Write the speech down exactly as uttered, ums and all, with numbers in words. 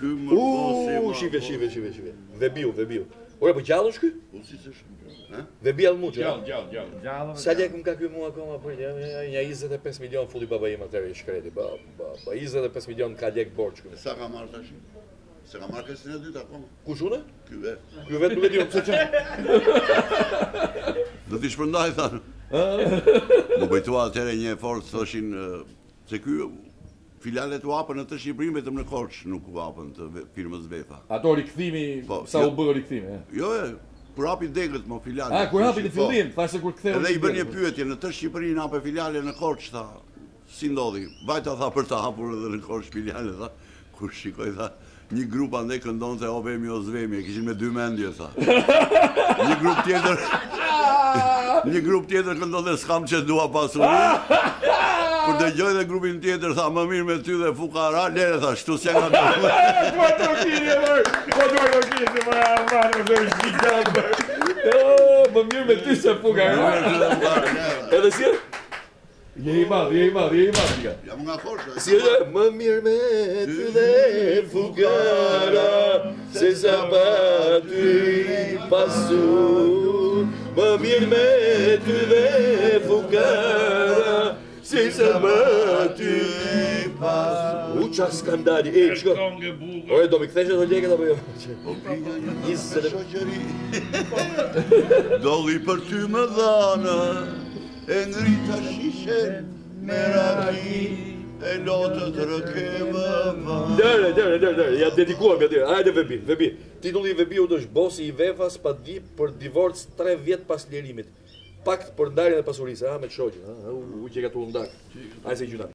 Ky më bosi. U, shive, shive, shive, shive. Vebiu, vebiu. Ore, po gjallë është ky? Po si s'është? Vebi Almuçi. Gjallë, gjallë, gjallë. Sa lekë më ka ky mua akoma për një njëzet e pesë milion fulli baba im atëherë i shkreti. Ba, ba, ba njëzet e pesë milion ka lek borxh këtu. Sa ka marrë tash? Se ka marrë kësin e dytë akoma. Kush unë? Ky vet. Ky vet nuk e di pse çan. Do t'i shpërndaj thanë. Më bëjtua atëherë një forcë thoshin se ky filialet u hapën në të Shqipërinë vetëm në Korçë nuk u hapën të firmës Vefa. Ato rikthimi, sa u bë rikthimi, e? Jo, e, kur hapi degët më filiale. A, kur hapi në fillim, thashë kur ktheu. Edhe i bën një pyetje, në të Shqipërinë hape filiale në Korçë, tha, si ndodhi? Vajta tha për të hapur edhe në Korçë filiale, tha, kur shikoj, tha, një grup andej këndonte o vemi o zvemi, e kishin me dy mendje, tha. Një grup tjetër, një grup tjetër këndonte s'kam që dua pasuri. Kur dëgjoj dhe grupin tjetër, tha, më mirë me ty dhe fukara, lere, tha, shtu s'ja nga të... Po të rokini, mërë! Po të rokini, mërë, marë, dhe është një gjatë, mërë! Më mirë me ty se fukara! Edhe si? Je i madhë, je i madhë, je i madhë, nga. Jam nga Korçë. Si e më mirë me ty dhe fukara, se sa pa ty pasur. Më mirë me ty dhe fukara, se sa pa ty pasur. U qa skandali, e, qëko? Ore, do mi këtheshe të leket apo jo? Isë dhe shoqëri. Dolli për ty më dhana, e ngrita shishen me raki, e lotët rëkema va. Dere, dere, dere, dere, ja dedikuam ja dere. Hajde Vebi, Vebi. Titulli i Vebiut është bosi i Vefas pa di për divorc tre vjet pas lirimit. Pakt për ndarjen e pasurisë, ha, me shoqin, ha, u që ka tu ndak. Hajde se gjuna.